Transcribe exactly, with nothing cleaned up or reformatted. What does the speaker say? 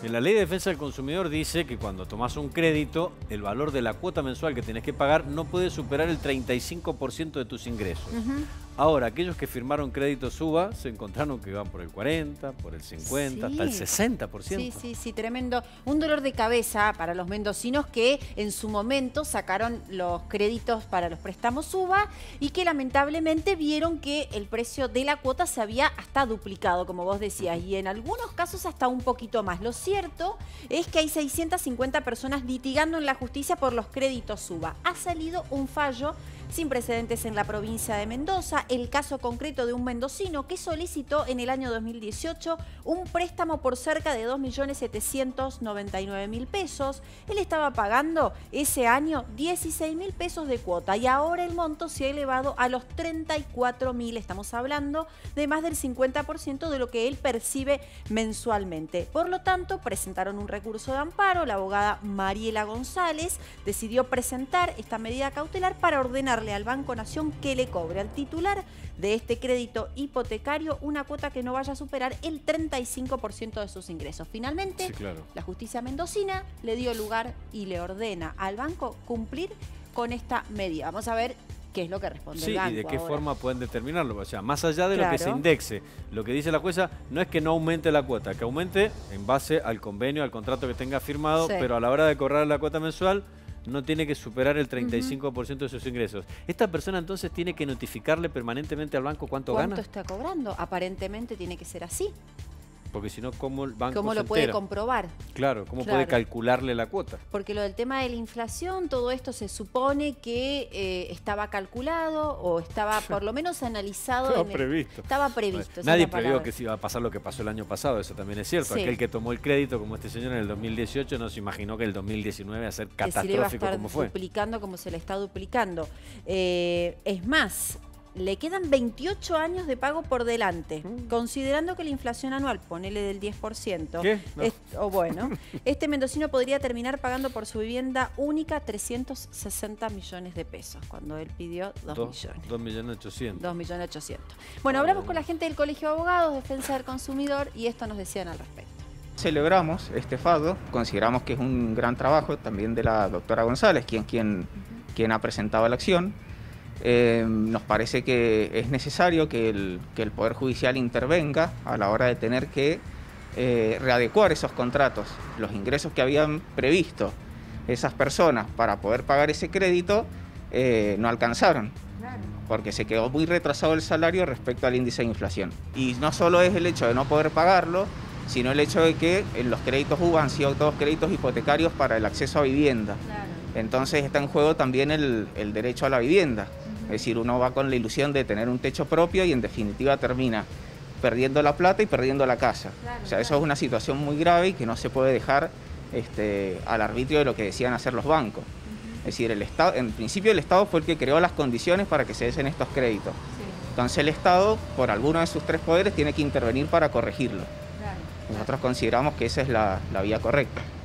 En la Ley de Defensa del Consumidor dice que cuando tomás un crédito, el valor de la cuota mensual que tenés que pagar no puede superar el treinta y cinco por ciento de tus ingresos. Uh-huh. Ahora, aquellos que firmaron crédito SUBA se encontraron que van por el cuarenta, por el cincuenta, sí, hasta el sesenta por ciento. Sí, sí, sí, tremendo. Un dolor de cabeza para los mendocinos que en su momento sacaron los créditos para los préstamos SUBA y que lamentablemente vieron que el precio de la cuota se había hasta duplicado, como vos decías, y en algunos casos hasta un poquito más. Lo cierto es que hay seiscientas cincuenta personas litigando en la justicia por los créditos SUBA. Ha salido un fallo sin precedentes en la provincia de Mendoza, el caso concreto de un mendocino que solicitó en el año dos mil dieciocho un préstamo por cerca de dos millones setecientos noventa y nueve mil pesos. Él estaba pagando ese año dieciséis mil pesos de cuota y ahora el monto se ha elevado a los treinta y cuatro mil. Estamos hablando de más del cincuenta por ciento de lo que él percibe mensualmente. Por lo tanto, presentaron un recurso de amparo. La abogada Mariela González decidió presentar esta medida cautelar para ordenar al Banco Nación que le cobre al titular de este crédito hipotecario una cuota que no vaya a superar el treinta y cinco por ciento de sus ingresos. Finalmente, sí, claro, la justicia mendocina le dio lugar y le ordena al banco cumplir con esta medida. Vamos a ver qué es lo que responde sí, el banco. y de qué ahora. forma pueden determinarlo. O sea, más allá de claro. lo que se indexe, lo que dice la jueza no es que no aumente la cuota, que aumente en base al convenio, al contrato que tenga firmado, sí, pero a la hora de cobrar la cuota mensual no tiene que superar el treinta y cinco por ciento de sus ingresos. Esta persona entonces tiene que notificarle permanentemente al banco cuánto, ¿Cuánto gana. ¿Cuánto está cobrando? Aparentemente tiene que ser así. Porque si no, ¿cómo el banco ¿Cómo se lo puede entera? comprobar? Claro, ¿cómo claro. puede calcularle la cuota? Porque lo del tema de la inflación, todo esto se supone que eh, estaba calculado o estaba por lo menos analizado. Estaba en el, previsto. Estaba previsto. Bueno, nadie previó que se iba a pasar lo que pasó el año pasado, eso también es cierto. Sí. Aquel que tomó el crédito, como este señor en el dos mil dieciocho, no se imaginó que el dos mil diecinueve iba a ser catastrófico como fue. Duplicando como se le está duplicando. Eh, es más, le quedan veintiocho años de pago por delante, mm. considerando que la inflación anual, ponele del diez por ciento. ¿Qué? No. Es, o bueno, este mendocino podría terminar pagando por su vivienda única trescientos sesenta millones de pesos, cuando él pidió dos millones. dos millones ochocientos. dos millones ochocientos. Bueno, hablamos con la gente del Colegio de Abogados, Defensa del Consumidor, y esto nos decían al respecto. Celebramos este fallo, consideramos que es un gran trabajo también de la doctora González, quien, quien, uh-huh. quien ha presentado la acción. Eh, nos parece que es necesario que el, que el Poder Judicial intervenga a la hora de tener que eh, readecuar esos contratos. Los ingresos que habían previsto esas personas para poder pagar ese crédito eh, no alcanzaron, porque se quedó muy retrasado el salario respecto al índice de inflación. Y no solo es el hecho de no poder pagarlo, sino el hecho de que en los créditos U B A han sido todos créditos hipotecarios para el acceso a vivienda. Claro. Entonces está en juego también el, el derecho a la vivienda. Es decir, uno va con la ilusión de tener un techo propio y en definitiva termina perdiendo la plata y perdiendo la casa. Claro, o sea, eso claro. es una situación muy grave y que no se puede dejar este, al arbitrio de lo que decían hacer los bancos. Uh-huh. Es decir, el Estado, en principio el Estado fue el que creó las condiciones para que se den estos créditos. Sí. Entonces el Estado, por alguno de sus tres poderes, tiene que intervenir para corregirlo. Claro. Nosotros consideramos que esa es la, la vía correcta.